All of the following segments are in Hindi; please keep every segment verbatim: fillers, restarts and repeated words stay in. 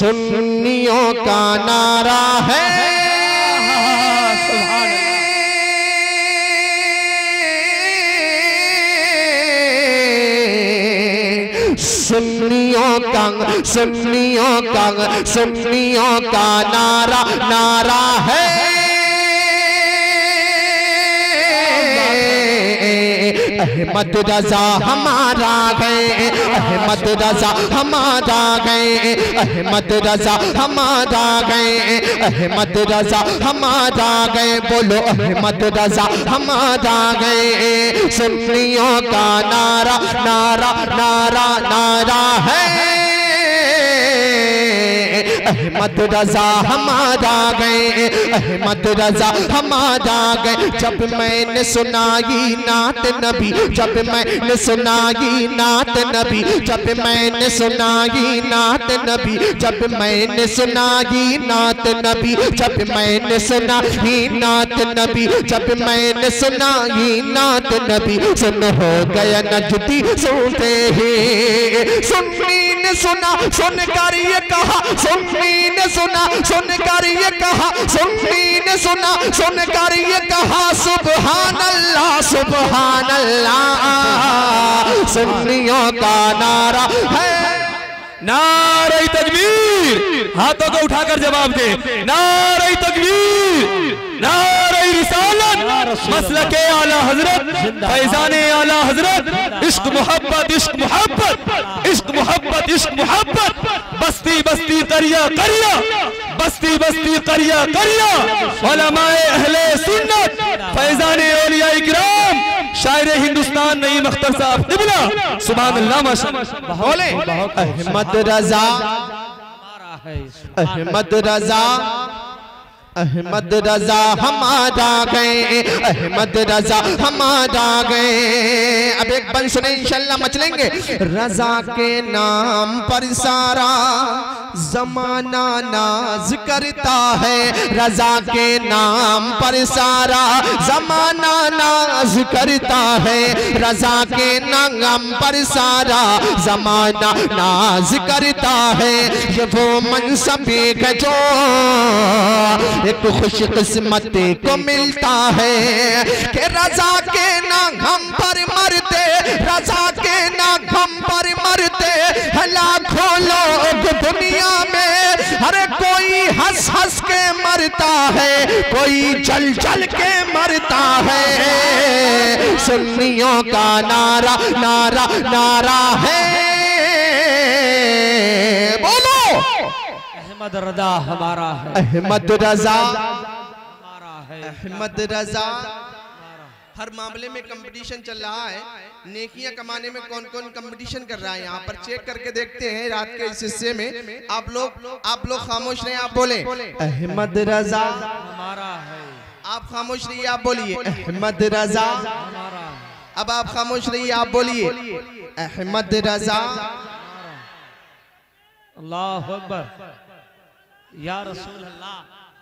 सुन्नियों का नारा है, सुन्नियों का सुन्नियों का सुन्नियों का नारा नारा है। अहमद रजा हमारा गए, अहमद रजा हमारा गए, अहमद रजा हमारा गए, अहमद रजा हमारा गए, बोलो अहमद रजा हमारा गए। सुन्नियों का नारा नारा नारा नारा है, अहमद रजा हमारा गए, अहमद रजा हमारा गए। जब मैंने सुनाई नात नबी, जब मैंने सुनाई नात नबी, जब मैंने सुनाई नात नबी, जब मैंने सुनाई नात नबी, जब मैंने सुनाई नात नबी, जब मैंने सुनाई नात नबी, सुन हो गया नजदी सुनते ही। सुन्नी ने सुना सुनकर ये कहा, सुन्नी ने सुना सुनकर ये कहा, सुन्नी ने सुना सुनकर ये कहा, सुभान अल्लाह सुभान अल्लाह। सुन्नियों का नारा है, नारे तकबीर, हाथों को उठाकर जवाब दे, नारे तकबीर, नारे रिसालत, मसलके आला हजरत, फैजाने आला हजरत, इश्क मोहब्बत इश्क मोहब्बत इश्क मोहब्बत इश्क मोहब्बत, बस्ती बस्ती करिया करिया, बस्ती बस्ती करिया करिया, उलमाए अहले सुन्नत, फैजाने औलिया इकराम, शायर हिंदुस्तान नईम अख्तर साहब क़िबला, सुभान अल्लाह माशाअल्लाह। बोले अहमद रजा, अहमद रजा, अहमद रजा हमारा गए, अहमद रजा हमारा गए। अब एक बंद सुने इंशाल्लाह मचलेंगे। रजा के नाम पर सारा जमाना नाज करता है, रजा के नाम पर सारा जमाना नाज करता है, रजा के नाम पर सारा जमाना नाज करता है। ये वो मनसब है जो एक खुश किस्मती को मिलता है कि रजा के नाम पर मरते, रजा के नाम पर मरते लाखों लोग दुनिया में, हर कोई हंस हंस के मरता है, कोई जल जल के मरता है। सुन्नियों का नारा नारा नारा है, बोलो अहमद रजा हमारा है, अहमद रजा हमारा है, अहमद रजा। हर मामले में कंपटीशन चल रहा है, नेकियां कमाने में कौन कौन कंपटीशन कर रहा है यहाँ पर चेक करके देखते हैं रात के इस हिस्से में। आप लोग आप लोग खामोश रहे, आप बोले अहमद रजा हमारा है, आप खामोश रहिए, आप बोलिए अहमद रजा हमारा। अब आप खामोश रहिए, आप बोलिए अहमद रजा। अल्लाह अकबर, या रसूल अल्लाह।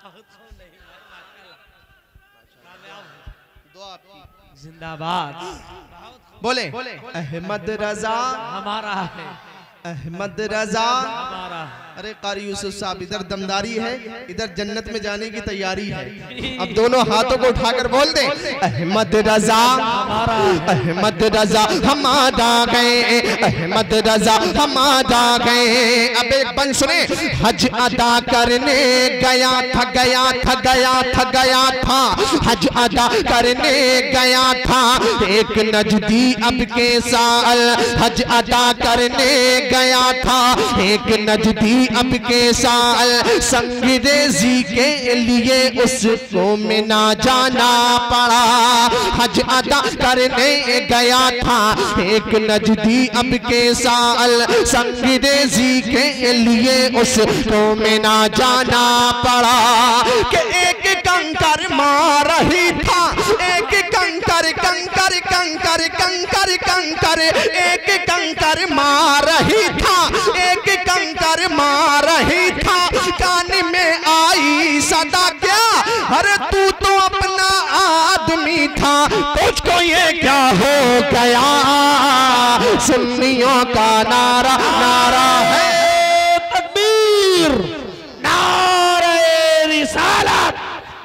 जिंदाबाद, बोले अहमद रजा हमारा है, अहमद रजा हमारा। अरे कारी यूसुफ साहब, इधर दमदारी है, इधर जन्नत में जाने की तैयारी है। अब दोनों हाथों को उठाकर बोल दे अहमद रजा हमारा, अहमद रजा हमारा गए, अहमद रजा हमारा गए। अब एक बंद सुने। हज अदा करने गया था गया था गया था गया था, हज अदा करने गया था एक नजदी अब के साल, हज अदा करने गया था एक नजदी अब के साल, संगरेजी के लिए उसको में ना जाना पड़ा। हज अदा करने गया था एक नजदी अब के साल, संगरेजी के लिए उसको में ना जाना पड़ा। कि एक कंकर मार रही था, एक कंकर कंकर कंकर कंकर कंकर एक कंकर मार रही था, एक कंकर मार रही था। कान में आई सदा क्या, अरे तू तो अपना आदमी था, तुझको ये क्या हो गया। सुन्नियों का नारा नारा है, तकबीर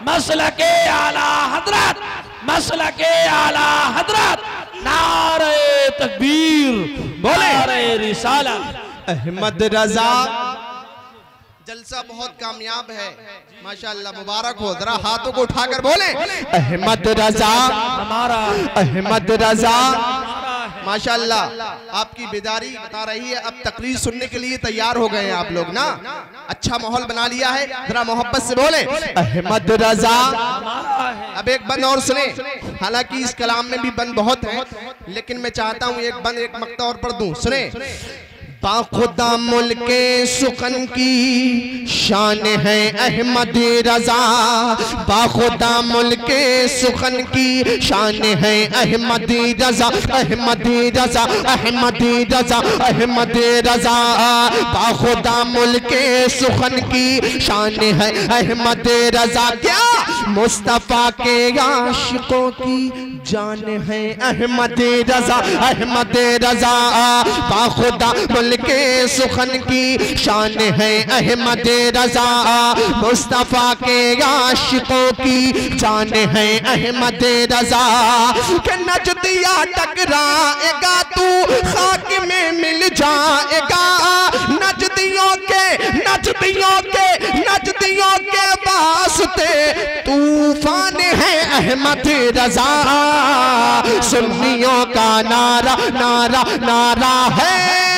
मसलके आला हजरत, मसलके आला हजरत, नारे तकबीर, बोले नारे रिसालत। अहमद रजा जलसा बहुत कामयाब है माशाअल्लाह, मुबारक हो। जरा हाथों को उठाकर बोले अहमद रजा हमारा, अहमद रजा हमारा है। माशाअल्लाह आपकी बेदारी बता रही है। अब तकरीर सुनने के लिए तैयार हो गए हैं आप लोग ना, अच्छा माहौल बना लिया है। जरा मोहब्बत से बोले अहमद रजा। हमारा है। अब एक बंद और सुने, हालांकि इस कलाम में भी बंद बहुत है, लेकिन मैं चाहता हूँ एक बंद एक मक्ता और पढ़ दूं। सुने बाखुदा मुल्के सुखन की शान है अहमद रजा, बाखुदा मुल्के सुखन की शान है अहमद रजा, अहमद रजा, अहमद रजा, अहमद रजा, बाखुदा मुल्के सुखन की शान है अहमद रजा। क्या मुस्तफा के आशिकों की जान है अहमद रजा, अहमद रजा, बाखुदा मुल्के सुखन की शान है अहमद रजा, मुस्तफा के आशिकों की जान है अहमद रजा। के नजदिया टकराएगा तू खाक में मिल जाएगा, नजदियों के नजदियों के नजदियों के वास्ते तूफान है अहमद रजा। सुन्नियों का नारा नारा नारा है,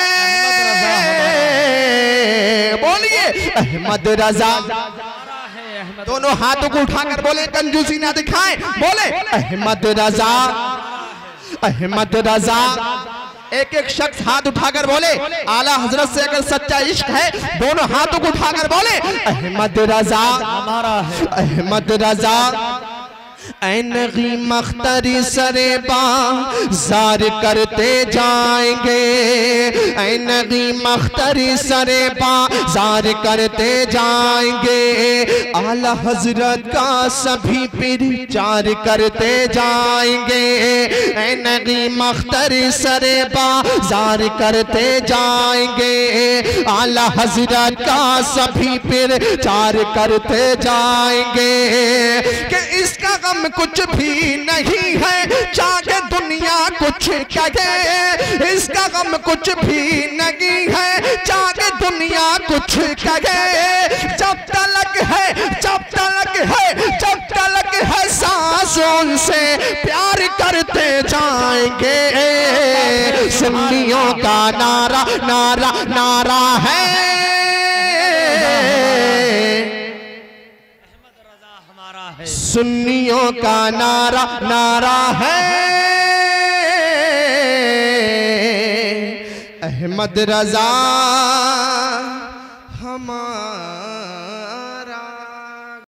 बोलिए अहमद रजा। दोनों हाथों को उठाकर बोले, कंजूसी ना दिखाएं, बोले अहमद रजा, अहमद रजा। एक एक शख्स हाथ उठाकर बोले आला हजरत से अगर सच्चा इश्क है, दोनों हाथों को उठाकर बोले अहमद रजा हमारा है। अहमद रजा। ऐनगी मख्तरी सरे बाजार करते जाएंगे, ऐनगी मख्तरी सरे बाजार करते जाएंगे, आला हजरत का सभी प्रचार करते जाएंगे, ऐनगी मख्तरी सरे बाजार करते जाएंगे, आला हजरत का सभी प्रचार करते जाएंगे। कि इसका गम कुछ भी नहीं है चाहे दुनिया कुछ कहे, इसका गम कुछ भी नहीं है चाहे दुनिया कुछ कहे। जब तलक है जब तलक है जब तलक है सांसों से प्यार करते जाएंगे। सुन्नियों का नारा नारा नारा है, सुन्नियों का नारा नारा है, अहमद रजा हमारा।